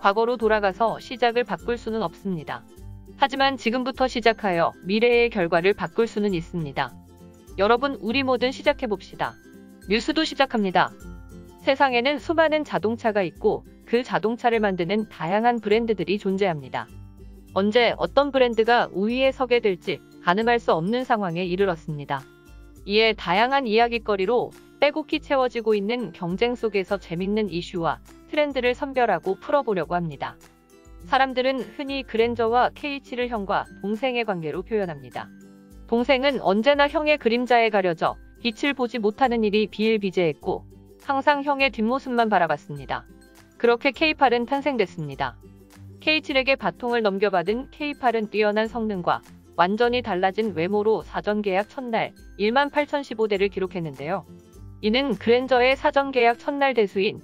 과거로 돌아가서 시작을 바꿀 수는 없습니다. 하지만 지금부터 시작하여 미래의 결과를 바꿀 수는 있습니다. 여러분, 우리 뭐든 시작해봅시다. 뉴스도 시작합니다. 세상에는 수많은 자동차가 있고 그 자동차를 만드는 다양한 브랜드들이 존재합니다. 언제 어떤 브랜드가 우위에 서게 될지 가늠할 수 없는 상황에 이르렀습니다. 이에 다양한 이야깃거리로 빼곡히 채워지고 있는 경쟁 속에서 재밌는 이슈와 트렌드를 선별하고 풀어보려고 합니다. 사람들은 흔히 그랜저와 K7을 형과 동생의 관계로 표현합니다. 동생은 언제나 형의 그림자에 가려져 빛을 보지 못하는 일이 비일비재했고 항상 형의 뒷모습만 바라봤습니다. 그렇게 K8은 탄생됐습니다. K7에게 바통을 넘겨받은 K8은 뛰어난 성능과 완전히 달라진 외모로 사전계약 첫날 18,015대를 기록했는데요. 이는 그랜저의 사전계약 첫날 대수인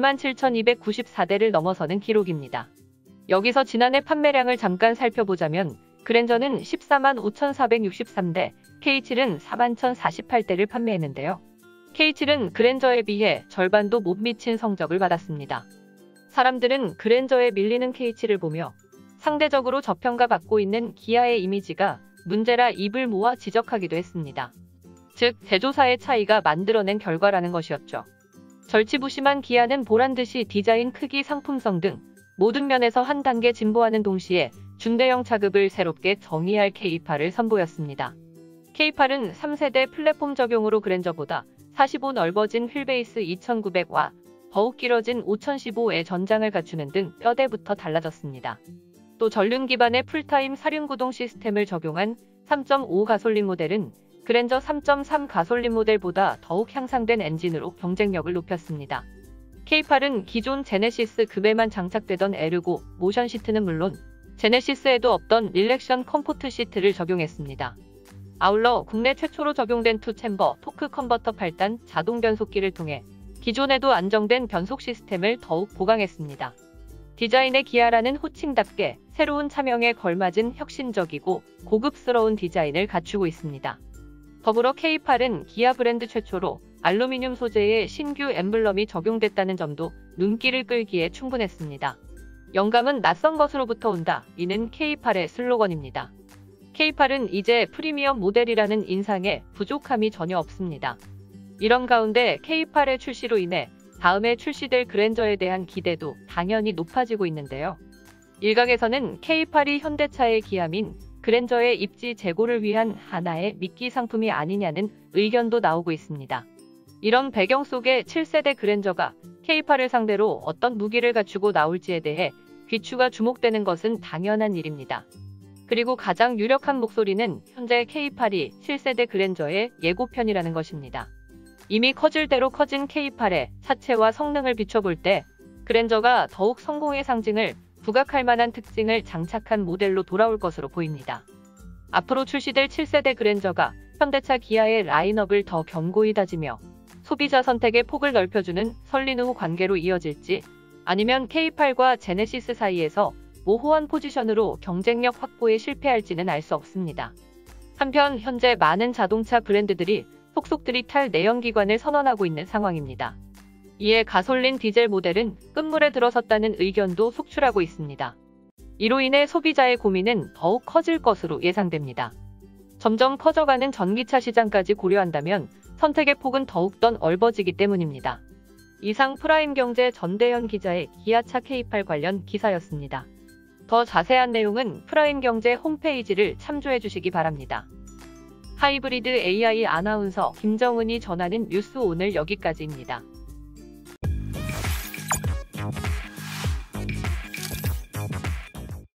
17,294대를 넘어서는 기록입니다. 여기서 지난해 판매량을 잠깐 살펴보자면 그랜저는 145,463대, K7은 41,048대를 판매했는데요. K7은 그랜저에 비해 절반도 못 미친 성적을 받았습니다. 사람들은 그랜저에 밀리는 K7을 보며 상대적으로 저평가받고 있는 기아의 이미지가 문제라 입을 모아 지적하기도 했습니다. 즉, 제조사의 차이가 만들어낸 결과라는 것이었죠. 절치부심한 기아는 보란듯이 디자인, 크기, 상품성 등 모든 면에서 한 단계 진보하는 동시에 중대형 차급을 새롭게 정의할 K8을 선보였습니다. K8은 3세대 플랫폼 적용으로 그랜저보다 45 넓어진 휠베이스 2900와 더욱 길어진 5015의 전장을 갖추는 등 뼈대부터 달라졌습니다. 또 전륜 기반의 풀타임 사륜구동 시스템을 적용한 3.5 가솔린 모델은 그랜저 3.3 가솔린 모델보다 더욱 향상된 엔진으로 경쟁력을 높였습니다. K8은 기존 제네시스 급에만 장착되던 에르고 모션 시트는 물론 제네시스에도 없던 릴렉션 컴포트 시트를 적용했습니다. 아울러 국내 최초로 적용된 투챔버 토크 컨버터 8단 자동 변속기를 통해 기존에도 안정된 변속 시스템을 더욱 보강했습니다. 디자인의 기아라는 호칭답게 새로운 차명에 걸맞은 혁신적이고 고급스러운 디자인을 갖추고 있습니다. 더불어 K8은 기아 브랜드 최초로 알루미늄 소재의 신규 엠블럼이 적용됐다는 점도 눈길을 끌기에 충분했습니다. 영감은 낯선 것으로부터 온다. 이는 K8의 슬로건입니다. K8은 이제 프리미엄 모델이라는 인상에 부족함이 전혀 없습니다. 이런 가운데 K8의 출시로 인해 다음에 출시될 그랜저에 대한 기대도 당연히 높아지고 있는데요. 일각에서는 K8이 현대차의 기함인 그랜저의 입지 재고를 위한 하나의 미끼 상품이 아니냐는 의견도 나오고 있습니다. 이런 배경 속에 7세대 그랜저가 K8을 상대로 어떤 무기를 갖추고 나올지에 대해 귀추가 주목되는 것은 당연한 일입니다. 그리고 가장 유력한 목소리는 현재 K8이 7세대 그랜저의 예고편이라는 것입니다. 이미 커질 대로 커진 K8의 차체와 성능을 비춰볼 때 그랜저가 더욱 성공의 상징을 부각할 만한 특징을 장착한 모델로 돌아올 것으로 보입니다. 앞으로 출시될 7세대 그랜저가 현대차 기아의 라인업을 더 견고히 다지며 소비자 선택의 폭을 넓혀주는 설린후 관계로 이어질지 아니면 K8과 제네시스 사이에서 모호한 포지션으로 경쟁력 확보에 실패할지는 알 수 없습니다. 한편 현재 많은 자동차 브랜드들이 속속들이 탈 내연기관을 선언하고 있는 상황입니다. 이에 가솔린 디젤 모델은 끝물에 들어섰다는 의견도 속출하고 있습니다. 이로 인해 소비자의 고민은 더욱 커질 것으로 예상됩니다. 점점 커져가는 전기차 시장까지 고려한다면 선택의 폭은 더욱 더 넓어지기 때문입니다. 이상 프라임경제 전대현 기자의 기아차 K8 관련 기사였습니다. 더 자세한 내용은 프라임경제 홈페이지를 참조해 주시기 바랍니다. 하이브리드 AI 아나운서 김정은이 전하는 뉴스 오늘 여기까지입니다.